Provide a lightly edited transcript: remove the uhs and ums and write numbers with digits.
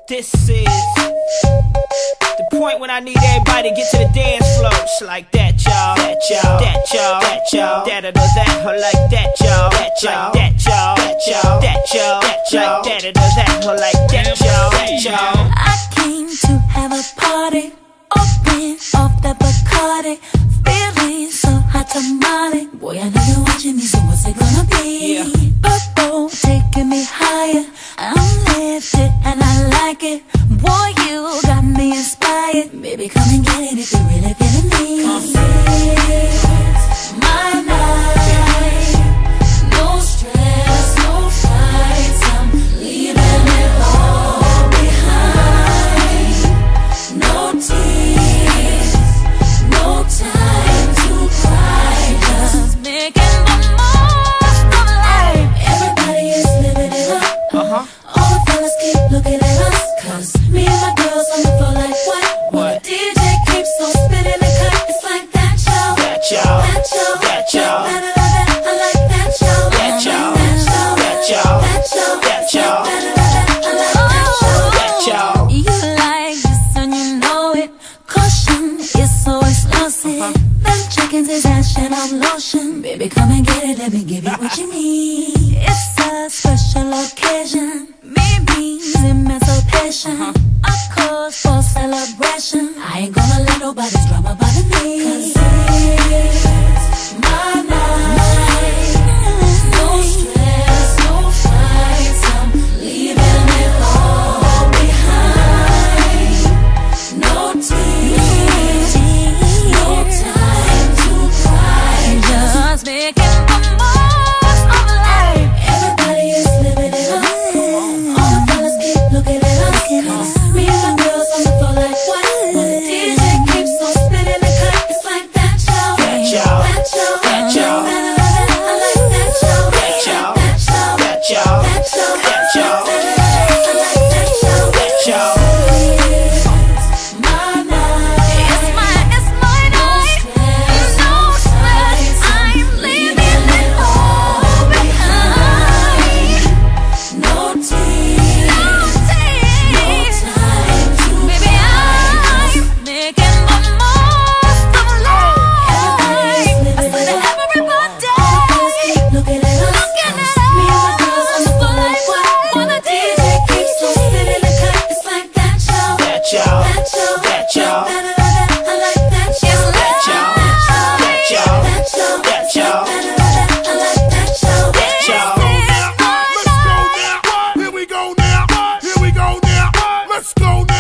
This is the point when I need everybody to get to the dance floor. Just like that, y'all. That, y'all. That, y'all. That, y'all. That, that, or like that, y'all. That, y'all. That, y'all. That, y'all. That, y'all. That, y'all. That, that, or like that, y'all. That, y'all. I came to have a party, open off the Bacardi, feeling so hot tamale. Boy, I know you're watching me, so what's it gonna be? Yeah. Purple taking me higher, I'm lifted and I like it. Boy, you got me inspired. Baby, come and get it if you're really feeling me. My night, no stress, no fights, I'm leaving it all behind. No tears, no time to cry, just making the most of life. Everybody is living it up. All the fellas keep looking at us, cause me and my girls on the floor like what? What? The DJ keeps on spinning the cut, it's like that, y'all. That, y'all. That, y'all. That, y'all. I like that, y'all. That, y'all. That, y'all. That, y'all. That, y'all. That, y'all. I like that, y'all. That, y'all. You like this and you know it. Caution is so explosive. Them chickens is action on lotion. Baby, come and get it, let me give you what you need. It's a special occasion. Me means emancipation. A cause for celebration. I ain't gonna let nobody's drama bother me. 'Cause it's my night. No stress, no fights, I'm leaving it all behind. No tears, no time to cry, just making the most of life. Everybody is living it up. All the fellas keep looking at us, 'cause me and my girls on the floor like what? The DJ keeps on spinning the cut, it's like that, y'all. That, y'all. That, y'all. That, y'all. I like that, y'all. That, y'all. That, y'all. That, y'all. That, y'all. That, y'all. I like that, y'all. That, y'all. My night. It's my night. No stress, I'm leaving it all behind. No tears, no time to baby, I'm making the most of life. I said to everybody, looking at us, me and my girls on the floor like what? When the DJ keeps on spinning the cut, it's like that, y'all. That, y'all. That, y'all. That, y'all. I like that, y'all. That, y'all. That, y'all. That, y'all. That, y'all. I like that, y'all. That, y'all. Let's go now. Here we go now. Here we go now. Let's go now.